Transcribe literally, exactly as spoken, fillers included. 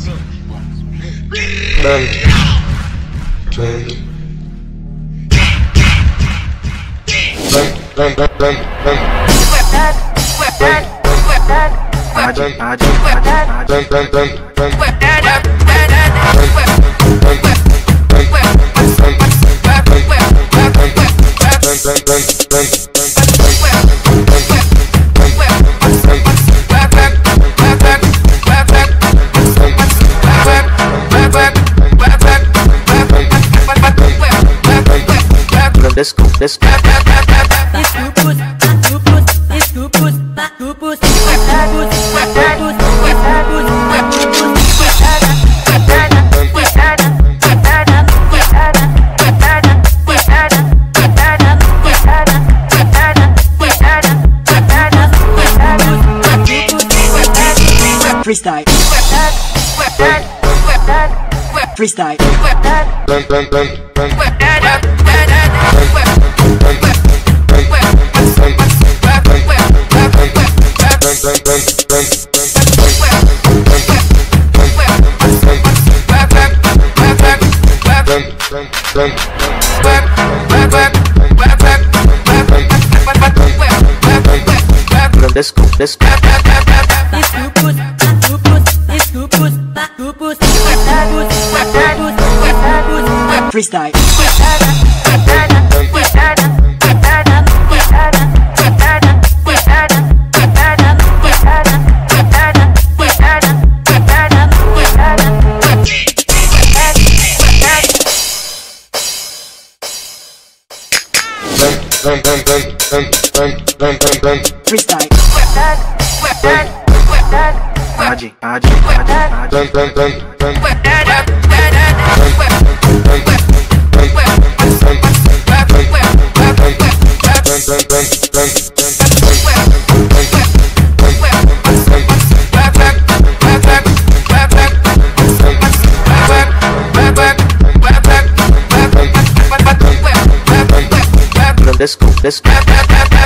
Dun, dun, dun, dun, dun, dun. Aji, aji, aji, aji. Dun, dun, dun, dun. Let's go, let's go. Freestyle. Freestyle. Dun, dun, dun, dun. Let's go, let's go. Freestyle. Dun, dun, dun, dun, dun, dun, dun, dun. Freestyle. Aji, aji, aji, aji. Dun, dun, dun, dun. Let's go, let's go.